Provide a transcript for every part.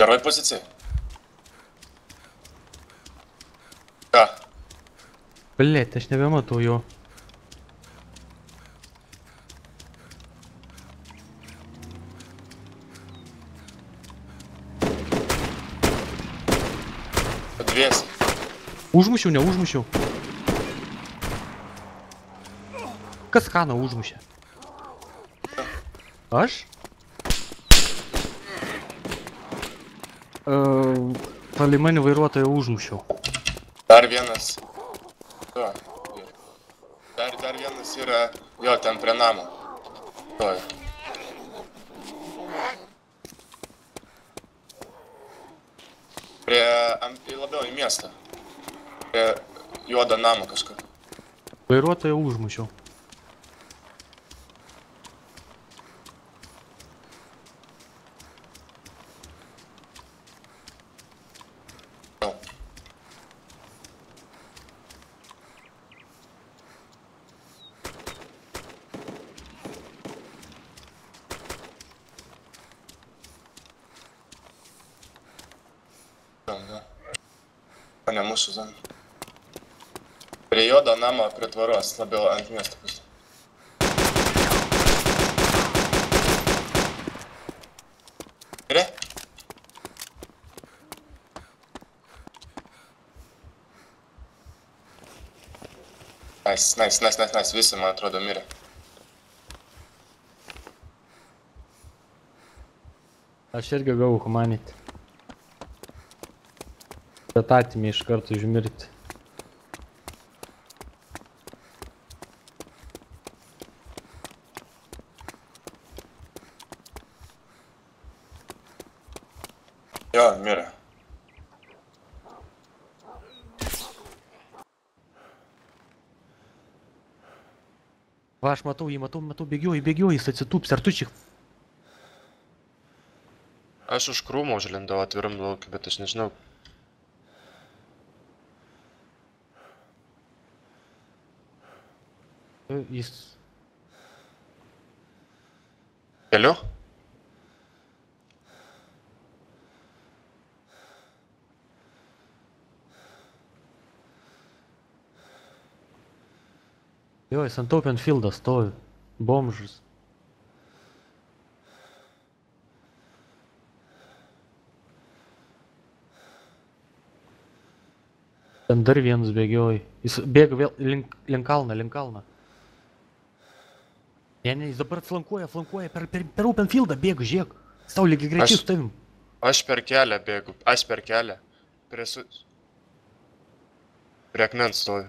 Второй позиции. Да. Блять, aš nebematau jo. Подвес. Užmušiau, neužmušiau. Kas Haną užmušė? Aš? Palei mane vairuotoją užmušiau. Dar vienas. Jo. Dar vienas yra, jo, ten prie namo. Toj. Labiau į miestą. Prie juodo namo kažkur. Vairuotoją užmušiau. Ne mūsų zona. Prie juodo namo, prie tvaros, labiau ant miesto pusės. Mirė? Nice. Visi, man atrodo, mirė. Aš irgi gavau humanity. Bet atėmė iš karto užmirti. Jo, mirė. Va, aš matau jį, bėgioju, jis atsitūps, ar tu čia? Aš už krūmo užlindau atviram laukiu, bet aš nežinau. Jis... Keliu? Jo, jis ant open fieldą stovi. Bomžas. Ten dar vienas bėgioja. Jis bėga vėl link kalną. Ne, jis dabar flankuoja, per open fieldą bėga, žiūrėk. Stau lygiai greičiai su tavim. Aš per kelią bėgu, Prie akmens stoviu.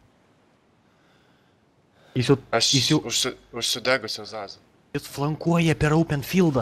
Aš užsidegusio zazą. Jis flankuoja per open fieldą.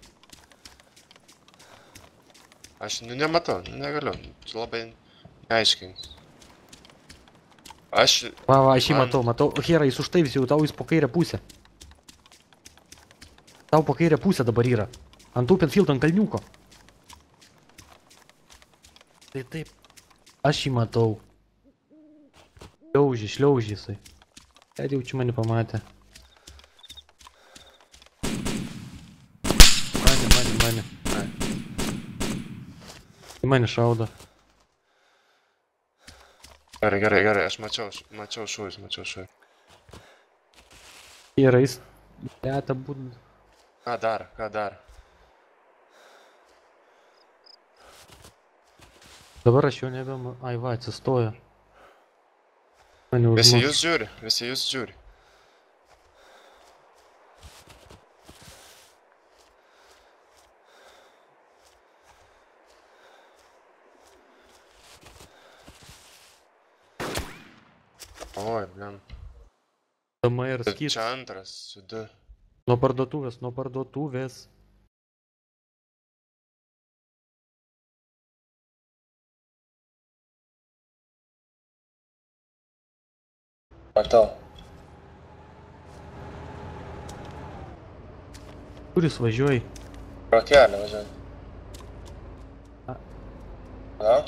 Aš nematau, negaliu, čia labai neaiškiai. Aš jį matau. Hera, jis už tai visi, tau jis po kairę pusę. Tau po kairę pusę dabar yra. Ant open field, ant kalniuko. Tai taip. Aš jį matau. Šliaužį jisai. Kad jau čia mane pamatė. Mane. Į mane šaudo. Gerai, aš mačiau šūvis. Hera, jis... Teta būdų. Ką dar? Dabar aš jau nebema... Ai va, atsistojo. Visi jūs žiūri. Oi, blin. Tama ir skys. Čia antras, du. Nuo parduotuvės. Matau. Kur jis važiuoji? Pro kelią važiuoji. Na?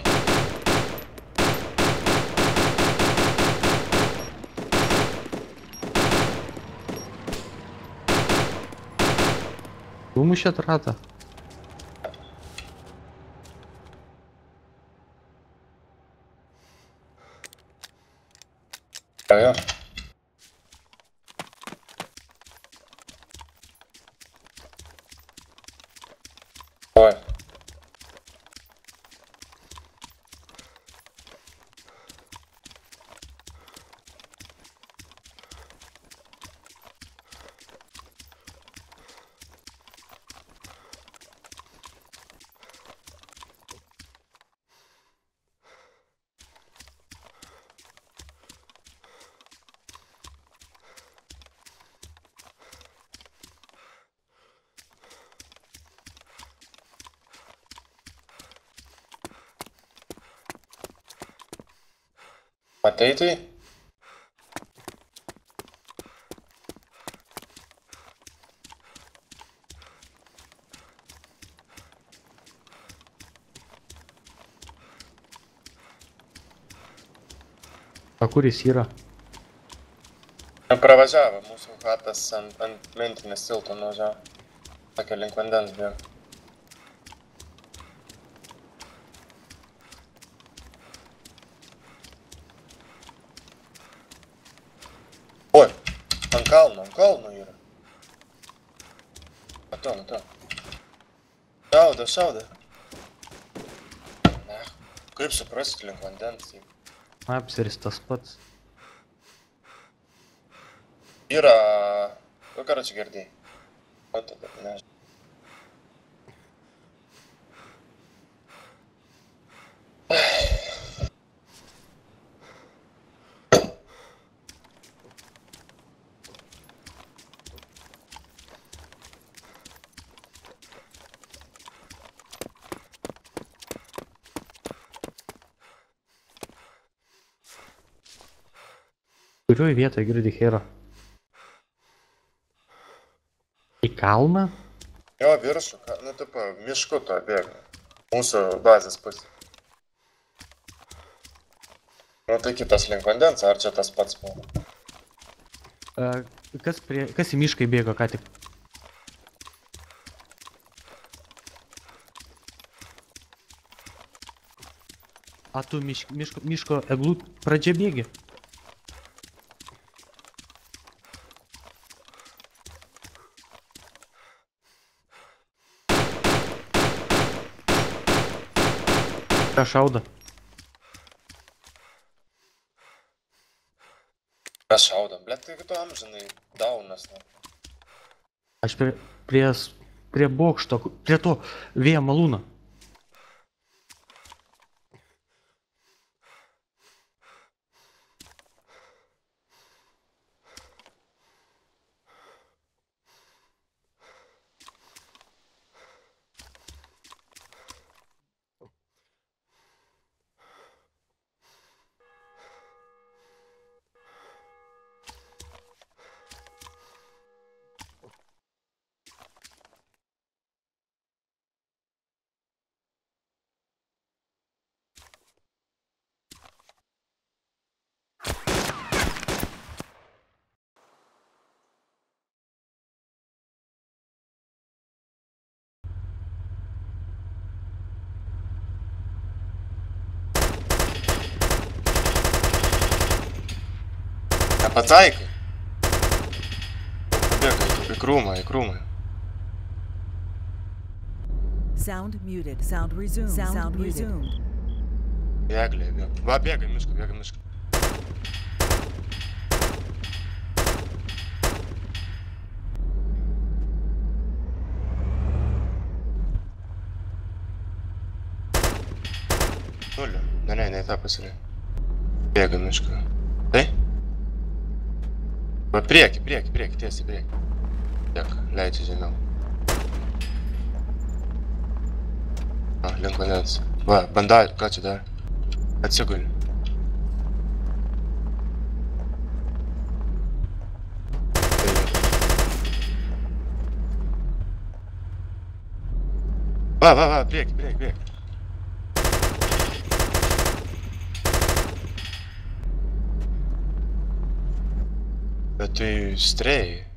Umušėt ratą? Jo. Oi. Matei tai? O kur jis yra? Pravažiavo mūsų hatas ant mentinės tilto nuvažiavo. Tokia link vandens bėgo. Oi, ant kalno yra. Matau. Šauda. Ne, kaip suprasit link vandens? Apsiris tas pats. Yra... Nu, karoči, girdėjai. O tada, nežinau. Kurioj vietoje girdi Hero? Į kalną? Jo, viršų, nu, tipo, mišku to bėga. Mūsų bazės pusė. Nu, tai kitas link vandens, ar čia tas pats buvo? Kas į mišką įbėgo ką tik? A tu miško eglų pradžia bėgi? Ką šauda? Mes šaudam, blet, tai tu amžinai daunas. Aš prie bokšto, prie to vėjo malūno. Nepataikai. Pabėgai, į krūmą. Sound muted. Sound resumed. Sound resumed. Bėglė. Va, bėga mišką. Nulio. Ne, tą pasirė. Bėga mišką. Tai? Va, prieki, tiesiai prieki. Tiek, leidžia žemiau. Link vandens. Va, bandai, ką čia dar? Atsiguli. Va, prieki. Bet tai strėjai.